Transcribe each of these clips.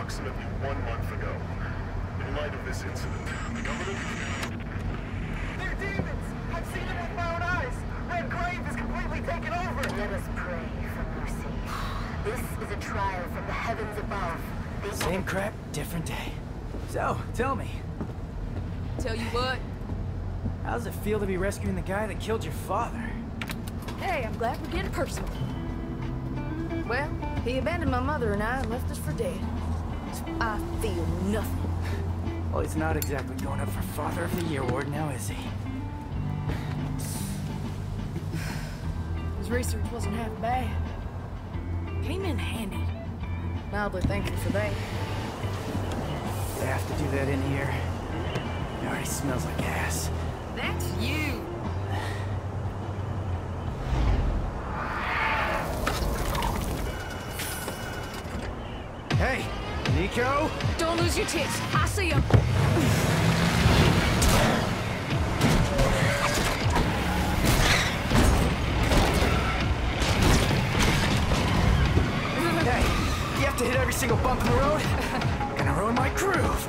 approximately 1 month ago. In light of this incident, the government... They're demons! I've seen them with my own eyes! Red Grave is completely taken over! Let us pray for mercy. This is a trial from the heavens above. Same crap, different day. So, tell me, Tell you what, how does it feel to be rescuing the guy that killed your father? hey, I'm glad we're getting personal. Well, he abandoned my mother and I and left us for dead. So I feel nothing. Well, he's not exactly going up for Father of the Year award now, is he? His research wasn't half bad. Came in handy. Mildly thankful for that. They have to do that in here. It already smells like ass. That's you. Hey, Nico! Don't lose your tits. I see him. Hey, you have to hit every single bump in the road? Gonna ruin my groove.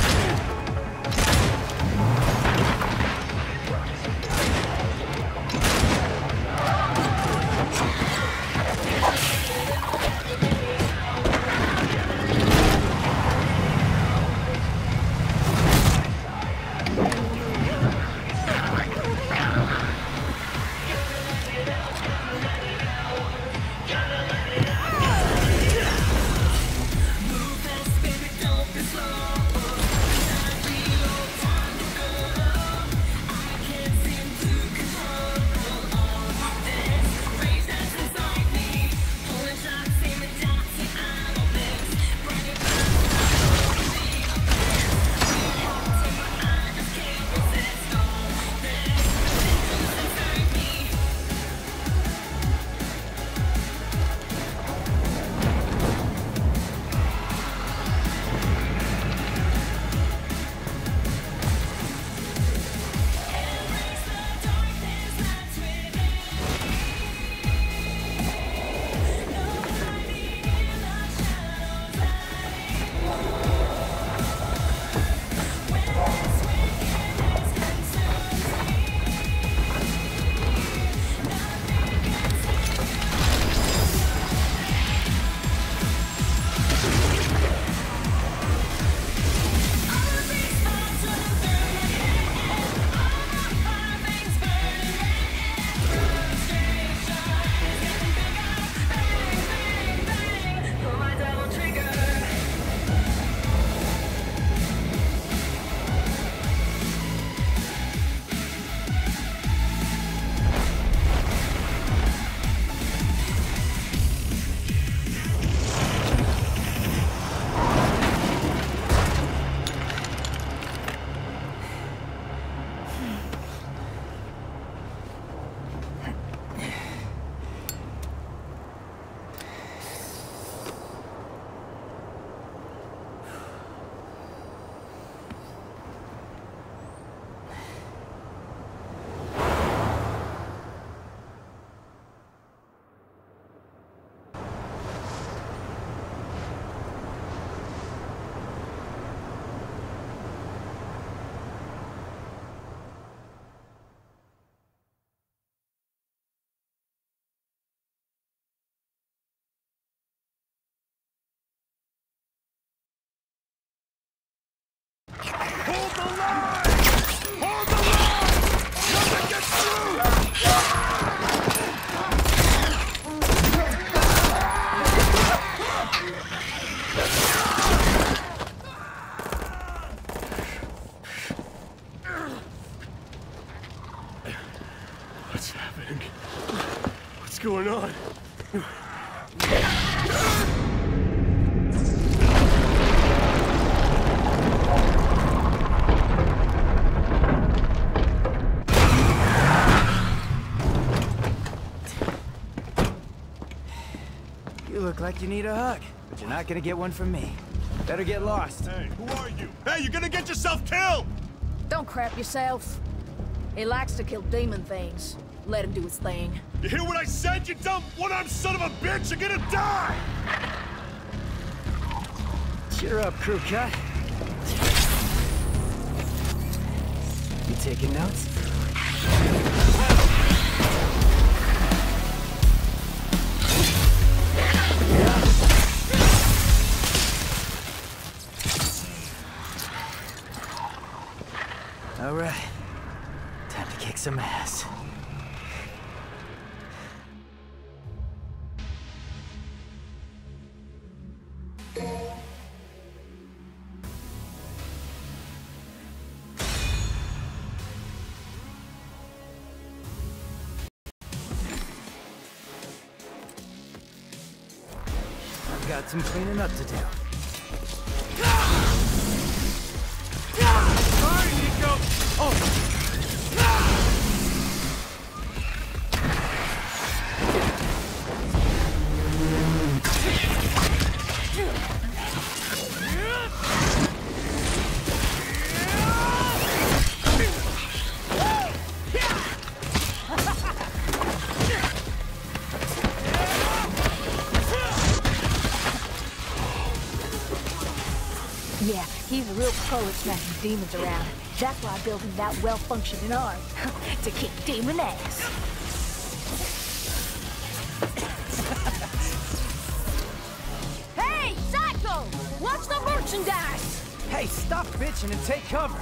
Hold the line! Hold the line! Nothing gets through! What's happening? What's going on? You look like you need a hug, but you're not gonna get one from me. Better get lost. Hey, who are you? Hey, you're gonna get yourself killed! Don't crap yourself. He likes to kill demon things. Let him do his thing. You hear what I said, you dumb one-armed son of a bitch? You're gonna die! Cheer up, crew cut. You taking notes? All right. Time to kick some ass. I've got some cleaning up to do. Sorry, Nico! Oh! Yeah, he's a real pro at smashing demons around. That's why I built him that well-functioning arm. To kick demon ass. Hey, Psycho! Watch the merchandise! Hey, stop bitching and take cover.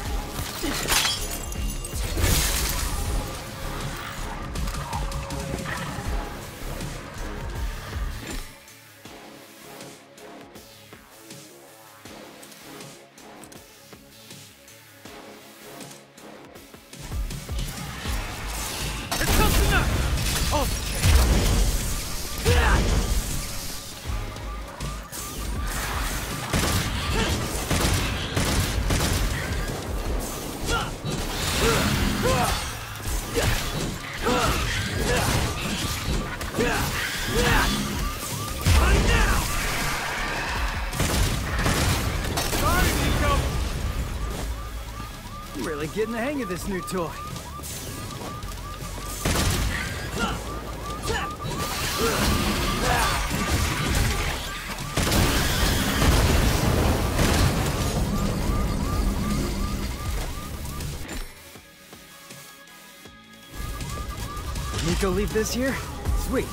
I'm really getting the hang of this new toy. Nico leave this here? Sweet.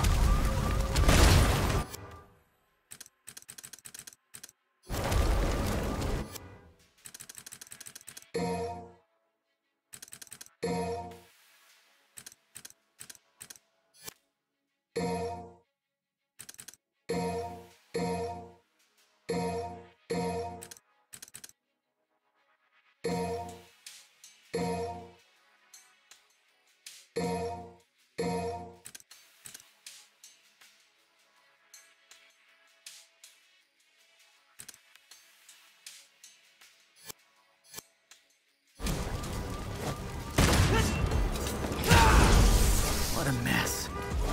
What a mess.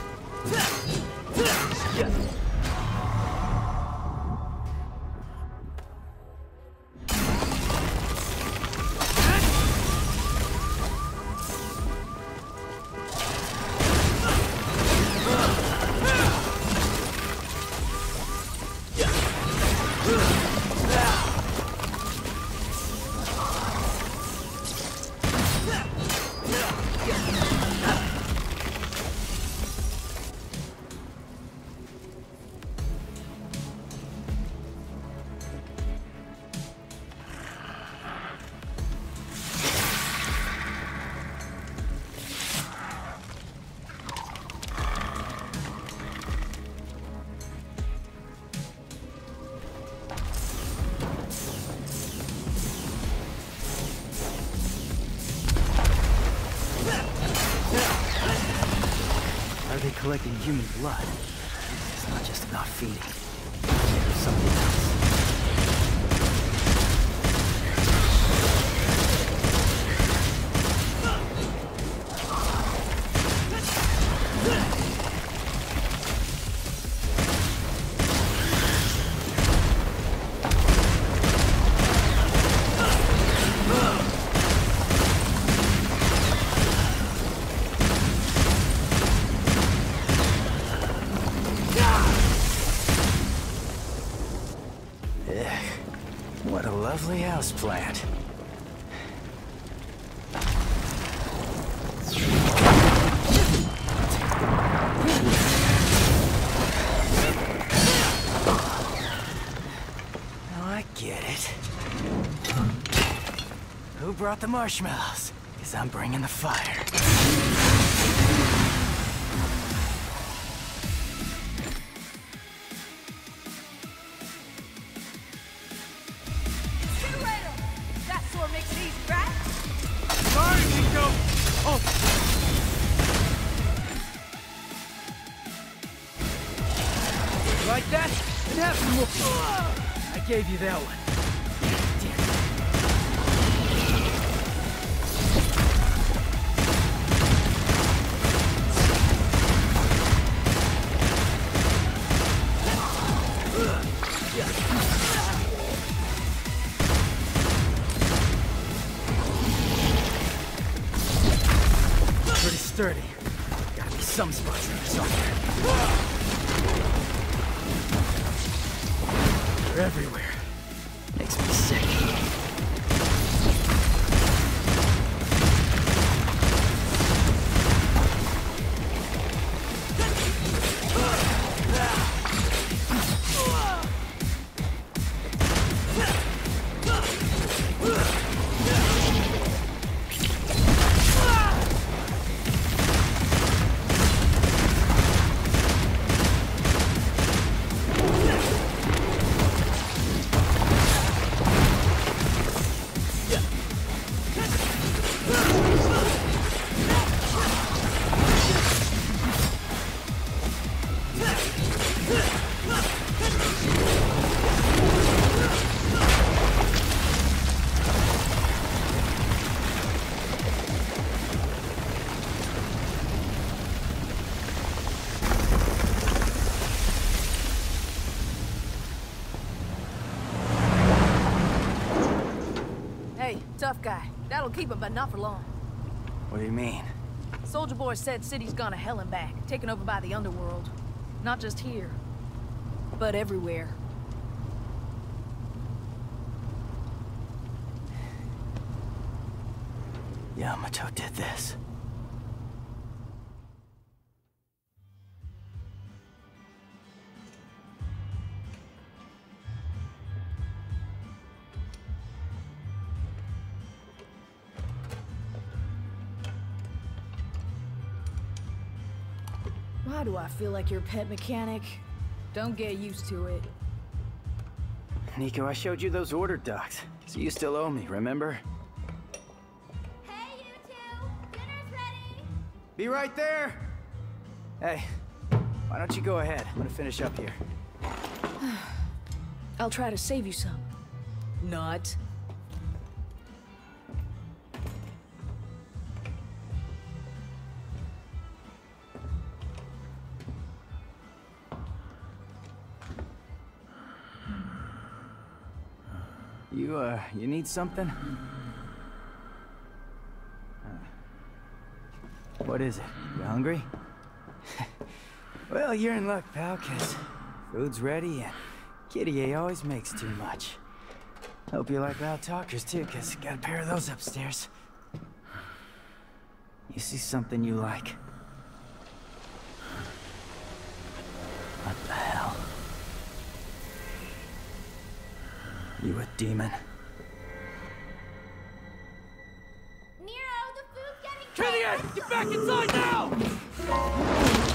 Are they collecting human blood? It's not just about feeding. There's something else. What a lovely house plant. Now I get it. Who brought the marshmallows? 'Cause I'm bringing the fire. That sword makes it easy, right? Sorry, Nico! Oh! Like that? And have some more. I gave you that one. Pretty sturdy. Gotta be some spots in there somewhere. They're everywhere. Makes me sick. Tough guy. That'll keep him, but not for long. What do you mean? Soldier Boy said city's gone to hell and back, taken over by the underworld. Not just here, but everywhere. Yamato did this. Why do I feel like your pet mechanic? Don't get used to it. Nico, I showed you those order docs, so you still owe me, remember? Hey, you two! Dinner's ready! Be right there! Hey, why don't you go ahead? I'm gonna finish up here. I'll try to save you some. Not. You need something? What is it? You hungry? Well, you're in luck, pal, 'cause food's ready and Kitty A always makes too much. Hope you like loud talkers, too, 'cause got a pair of those upstairs. You see something you like? What the hell? You a demon? Nero, the food's getting Killian! Get back inside now!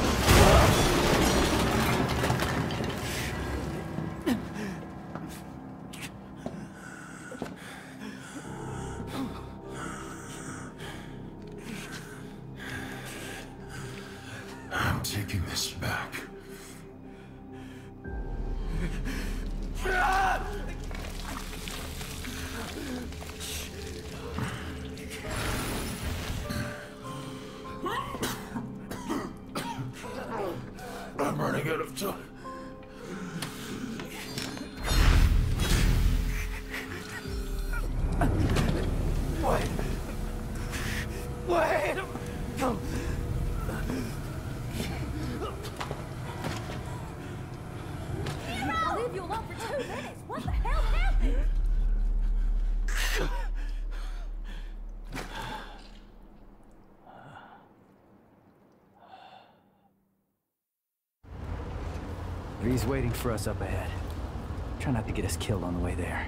I'm taking this back. I'm running out of time. Wait! I'll leave you alone for 2 minutes. What the hell happened? He's waiting for us up ahead. Try not to get us killed on the way there.